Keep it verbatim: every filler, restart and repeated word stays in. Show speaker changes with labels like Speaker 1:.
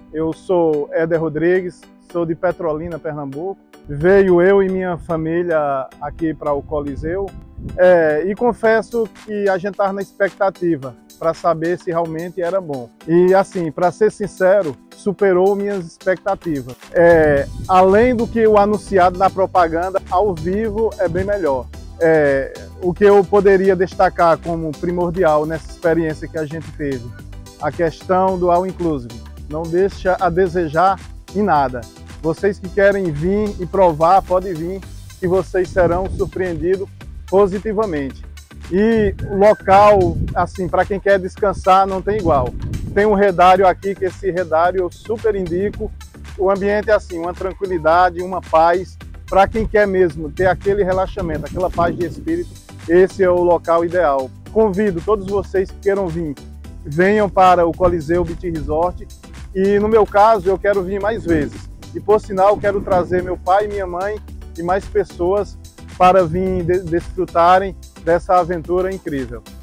Speaker 1: Eu sou Éder Rodrigues, sou de Petrolina, Pernambuco. Veio eu e minha família aqui para o Coliseu é, e confesso que a gente estava na expectativa para saber se realmente era bom. E assim, para ser sincero, superou minhas expectativas. É, além do que o anunciado na propaganda, ao vivo é bem melhor. É, o que eu poderia destacar como primordial nessa experiência que a gente teve, a questão do All Inclusive, não deixa a desejar em nada. Vocês que querem vir e provar, podem vir, que vocês serão surpreendidos positivamente. E o local, assim, para quem quer descansar, não tem igual. Tem um redário aqui, que esse redário eu super indico. O ambiente é assim, uma tranquilidade, uma paz. Para quem quer mesmo ter aquele relaxamento, aquela paz de espírito, esse é o local ideal. Convido todos vocês que queiram vir, venham para o Coliseu Beach Resort. E no meu caso, eu quero vir mais vezes. E por sinal, quero trazer meu pai, minha mãe e mais pessoas para vir desfrutarem dessa aventura incrível.